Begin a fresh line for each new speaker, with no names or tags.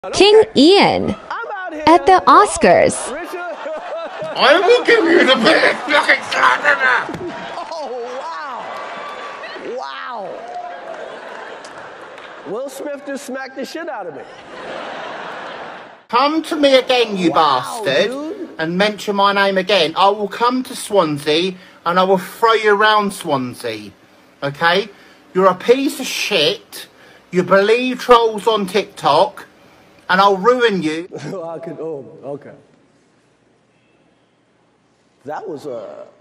King Ian at the Oscars.
I will give you the biggest fucking slap ever!
Oh, wow. Wow. Will Smith just smacked the shit out of me.
Come to me again, you bastard,
dude.
and mention my name again. I will come to Swansea and I will throw you around Swansea. Okay? You're a piece of shit. You believe trolls on TikTok. And I'll ruin you.
Okay. That was